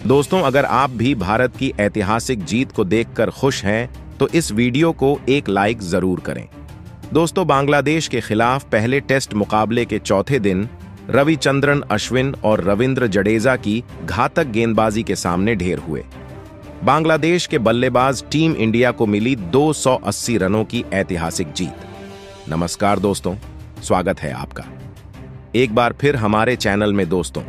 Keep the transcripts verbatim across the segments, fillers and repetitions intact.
दोस्तों, अगर आप भी भारत की ऐतिहासिक जीत को देखकर खुश हैं तो इस वीडियो को एक लाइक जरूर करें। दोस्तों, बांग्लादेश के खिलाफ पहले टेस्ट मुकाबले के चौथे दिन रविचंद्रन अश्विन और रविंद्र जडेजा की घातक गेंदबाजी के सामने ढेर हुए। बांग्लादेश के बल्लेबाज टीम इंडिया को मिली दो सौ अस्सी रनों की ऐतिहासिक जीत। नमस्कार दोस्तों, स्वागत है आपका एक बार फिर हमारे चैनल में। दोस्तों,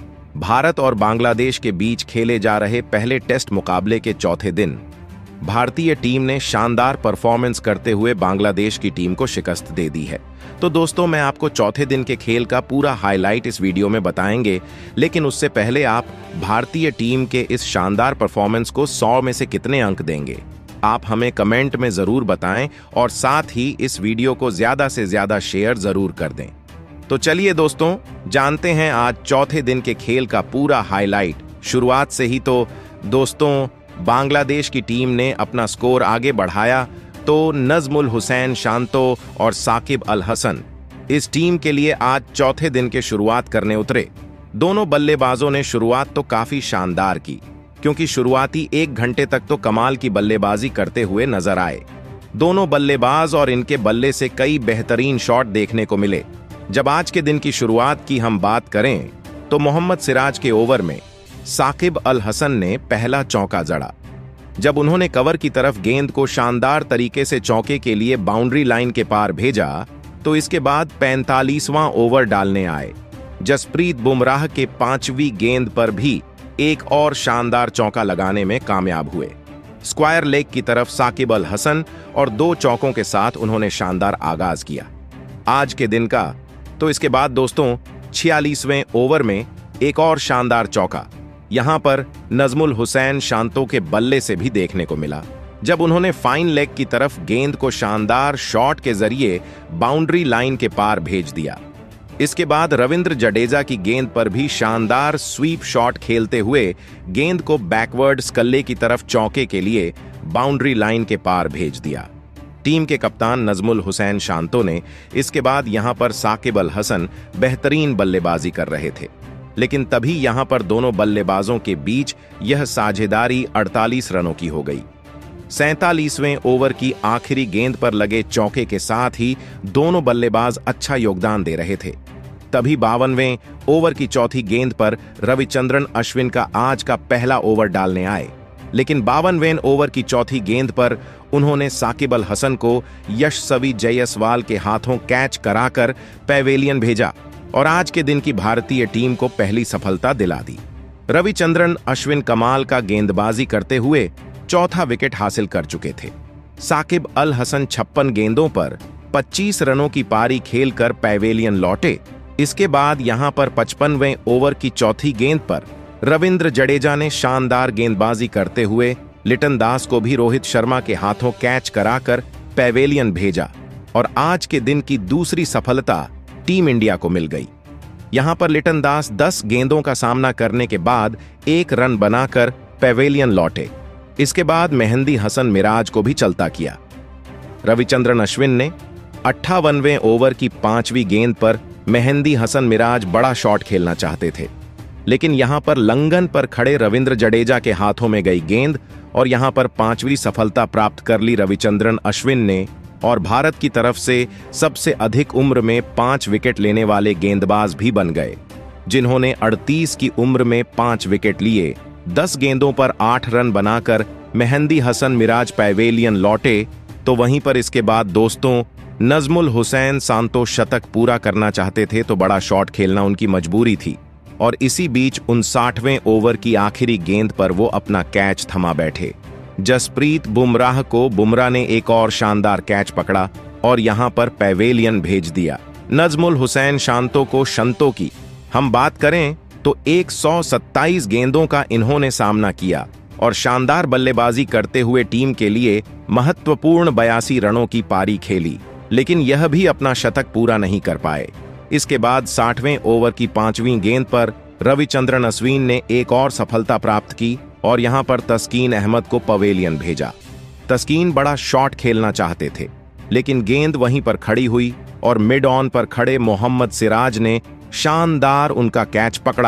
भारत और बांग्लादेश के बीच खेले जा रहे पहले टेस्ट मुकाबले के चौथे दिन भारतीय टीम ने शानदार परफॉर्मेंस करते हुए बांग्लादेश की टीम को शिकस्त दे दी है। तो दोस्तों, मैं आपको चौथे दिन के खेल का पूरा हाईलाइट इस वीडियो में बताएंगे, लेकिन उससे पहले आप भारतीय टीम के इस शानदार परफॉर्मेंस को सौ में से कितने अंक देंगे, आप हमें कमेंट में जरूर बताएं और साथ ही इस वीडियो को ज्यादा से ज्यादा शेयर जरूर कर दें। तो चलिए दोस्तों, जानते हैं आज चौथे दिन के खेल का पूरा हाईलाइट। शुरुआत से ही तो दोस्तों बांग्लादेश की टीम ने अपना स्कोर आगे बढ़ाया तो नजमुल हुसैन शांतो और साकिब अल हसन इस टीम के लिए आज चौथे दिन के शुरुआत करने उतरे। दोनों बल्लेबाजों ने शुरुआत तो काफी शानदार की, क्योंकि शुरुआती एक घंटे तक तो कमाल की बल्लेबाजी करते हुए नजर आए। दोनों बल्लेबाज और इनके बल्ले से कई बेहतरीन शॉट देखने को मिले। जब आज के दिन की शुरुआत की हम बात करें तो मोहम्मद सिराज के ओवर में साकिब अल हसन ने पहला चौका जड़ा। जब उन्होंने कवर की तरफ गेंद को शानदार तरीके से चौके के लिए बाउंड्री लाइन के पार भेजा तो इसके बाद पैंतालीसवां ओवर डालने आए। जसप्रीत बुमराह के पांचवी गेंद पर भी एक और शानदार चौका लगाने में कामयाब हुए। स्क्वायर लेग की तरफ साकिब अल हसन और दो चौकों के साथ उन्होंने शानदार आगाज किया आज के दिन का। तो इसके बाद दोस्तों छियालीसवें ओवर में एक और शानदार चौका यहां पर नजमुल हुसैन शांतो के बल्ले से भी देखने को मिला, जब उन्होंने फाइन लेग की तरफ गेंद को शानदार शॉट के जरिए बाउंड्री लाइन के पार भेज दिया। इसके बाद रविंद्र जडेजा की गेंद पर भी शानदार स्वीप शॉट खेलते हुए गेंद को बैकवर्ड स्कल्ले की तरफ चौके के लिए बाउंड्री लाइन के पार भेज दिया। टीम के कप्तान नजमुल हुसैन शांतो ने इसके बाद यहां पर साकिब अल हसन बेहतरीन बल्लेबाजी कर रहे थे, लेकिन तभी यहां पर दोनों बल्लेबाजों के बीच यह साझेदारी अड़तालीस रनों की हो गई। सैंतालीसवें ओवर की आखिरी गेंद पर लगे चौके के साथ ही दोनों बल्लेबाज अच्छा योगदान दे रहे थे। तभी बावनवें ओवर की चौथी गेंद पर रविचंद्रन अश्विन का आज का पहला ओवर डालने आए, लेकिन बावनवें ओवर की चौथी गेंद पर उन्होंने साकिब अल हसन को यशस्वी जायसवाल के हाथों कैच कराकर पैवेलियन भेजा और आज के दिन की भारतीय टीम को पहली सफलता दिला दी। रविचंद्रन अश्विन कमाल का गेंदबाजी करते हुए चौथा विकेट हासिल कर चुके थे। साकिब अल हसन छप्पन गेंदों पर पच्चीस रनों की पारी खेलकर पैवेलियन लौटे। इसके बाद यहां पर पचपनवें ओवर की चौथी गेंद पर रविंद्र जडेजा ने शानदार गेंदबाजी करते हुए लिटन दास को भी रोहित शर्मा के हाथों कैच कराकर पैवेलियन भेजा और आज के दिन की दूसरी सफलता टीम इंडिया को मिल गई। यहां पर लिटन दास दस गेंदों का सामना करने के बाद एक रन बनाकर पैवेलियन लौटे। इसके बाद मेहंदी हसन मिराज को भी चलता किया। रविचंद्रन अश्विन ने अट्ठावनवें ओवर की पांचवी गेंद पर मेहंदी हसन मिराज बड़ा शॉट खेलना चाहते थे, लेकिन यहां पर लंगन पर खड़े रविंद्र जडेजा के हाथों में गई गेंद और यहां पर पांचवी सफलता प्राप्त कर ली रविचंद्रन अश्विन ने और भारत की तरफ से सबसे अधिक उम्र में पांच विकेट लेने वाले गेंदबाज भी बन गए, जिन्होंने अड़तीस की उम्र में पांच विकेट लिए। दस गेंदों पर आठ रन बनाकर मेहंदी हसन मिराज पैवेलियन लौटे। तो वहीं पर इसके बाद दोस्तों नजमुल हुसैन शांतो शतक पूरा करना चाहते थे, तो बड़ा शॉट खेलना उनकी मजबूरी थी और इसी बीच उनसाठवें ओवर की आखिरी गेंद पर वो अपना कैच थमा बैठे। जसप्रीत बुमराह को बुमराह ने एक और शानदार कैच पकड़ा और यहां पर पैवेलियन भेज दिया। नजमुल हुसैन शांतो को शंतो की हम बात करें तो एक सौ सत्ताईस गेंदों का इन्होंने सामना किया और शानदार बल्लेबाजी करते हुए टीम के लिए महत्वपूर्ण बयासी रनों की पारी खेली, लेकिन यह भी अपना शतक पूरा नहीं कर पाए। इसके बाद साठवें ओवर की पांचवीं गेंद पर रविचंद्रन अश्विन ने एक और सफलता प्राप्त की और यहां पर तस्कीन अहमद को पवेलियन भेजा। तस्कीन बड़ा शॉट खेलना चाहते थे, लेकिन गेंद वहीं पर खड़ी हुई और मिड ऑन पर खड़े मोहम्मद सिराज ने शानदार उनका कैच पकड़ा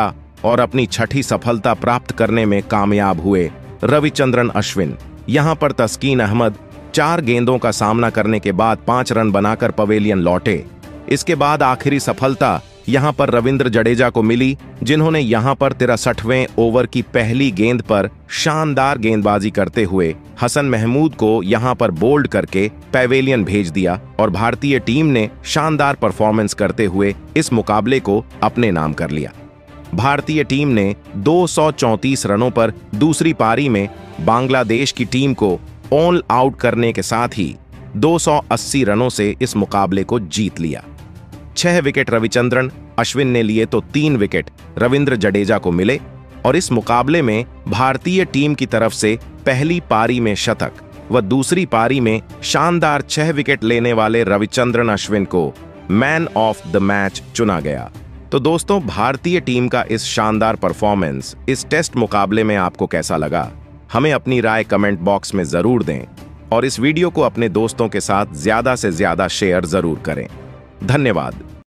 और अपनी छठी सफलता प्राप्त करने में कामयाब हुए रविचंद्रन अश्विन। यहां पर तस्कीन अहमद चार गेंदों का सामना करने के बाद पांच रन बनाकर पवेलियन लौटे। इसके बाद आखिरी सफलता यहां पर रविंद्र जडेजा को मिली, जिन्होंने यहां पर तिरसठवें ओवर की पहली गेंद पर शानदार गेंदबाजी करते हुए हसन महमूद को यहां पर बोल्ड करके पवेलियन भेज दिया और भारतीय टीम ने शानदार परफॉर्मेंस करते हुए इस मुकाबले को अपने नाम कर लिया। भारतीय टीम ने दो सौ चौंतीस रनों पर दूसरी पारी में बांग्लादेश की टीम को ऑल आउट करने के साथ ही दो सौ अस्सी रनों से इस मुकाबले को जीत लिया। छह विकेट रविचंद्रन अश्विन ने लिए तो तीन विकेट रविंद्र जडेजा को मिले और इस मुकाबले में भारतीय टीम की तरफ से पहली पारी में शतक व दूसरी पारी में शानदार छह विकेट लेने वाले रविचंद्रन अश्विन को मैन ऑफ द मैच चुना गया। तो दोस्तों, भारतीय टीम का इस शानदार परफॉर्मेंस इस टेस्ट मुकाबले में आपको कैसा लगा? हमें अपनी राय कमेंट बॉक्स में जरूर दें और इस वीडियो को अपने दोस्तों के साथ ज्यादा से ज्यादा शेयर जरूर करें। धन्यवाद।